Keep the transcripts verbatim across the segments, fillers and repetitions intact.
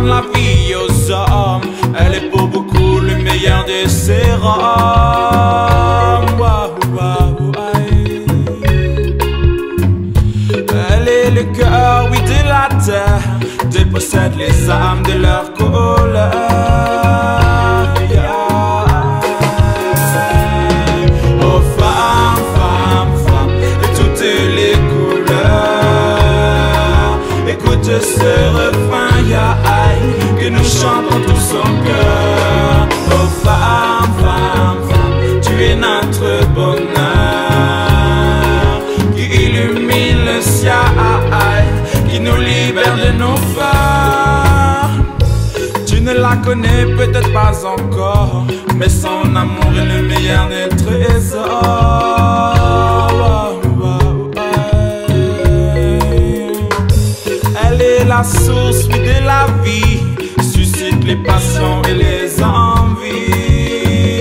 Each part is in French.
donne la vie aux hommes. Elle est pour beaucoup le meilleur des sérums. Wow, wow, aïe. Elle est le cœur, oui, de la terre, dépossède les âmes de leur colère. Yeah. Oh femme, femme, femme, de toutes les couleurs, écoute ce refrain, yeah, aïe, que nous chantons tous en cœur. Oh femme, femme, femme, tu es notre bonheur, qui illumine le ciel, qui nous libère de nos peurs. Tu ne la connais peut-être pas encore, mais son amour est le meilleur des trésors. Oh, oh, oh. Elle est la source oui, de la vie, suscite les passions et les envies.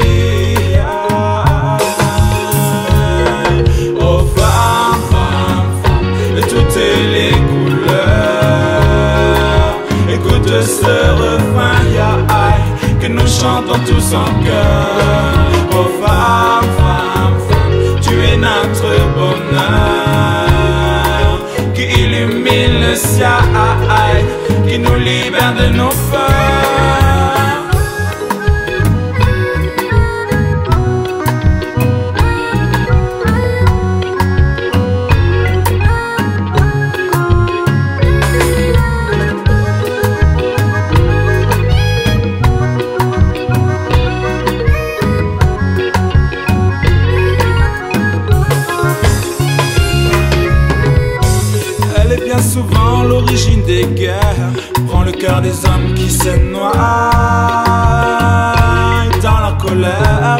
Oh femme, femme, femme, de toutes les couleurs, écoute ce refrain, yeah, aïe, que nous chantons tous en cœur. Oh femme, femme, femme, tu es notre bonheur, qui illumine le ciel, qui nous libère de nos peurs. Souvent l'origine des guerres prend le cœur des hommes qui se noient dans la colère.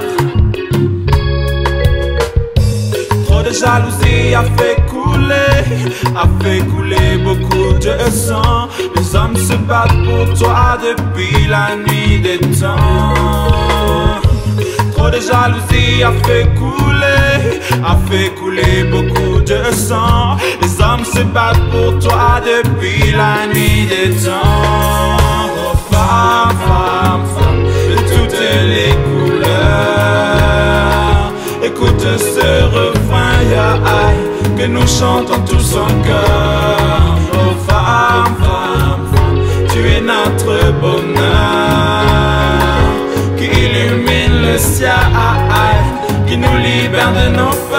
Trop de jalousie a fait couler, a fait couler beaucoup de sang. Les hommes se battent pour toi depuis la nuit des temps. Trop de jalousie a fait couler, a fait couler beaucoup de sang. Les hommes se battent pour toi depuis la nuit des temps. Oh femme, femme, femme, de toutes les couleurs, écoute ce refrain, yeah, aïe, que nous chantons tous en cœur. Oh femme, femme, femme, tu es notre bonheur, qui illumine le ciel, qui nous libère de nos peurs.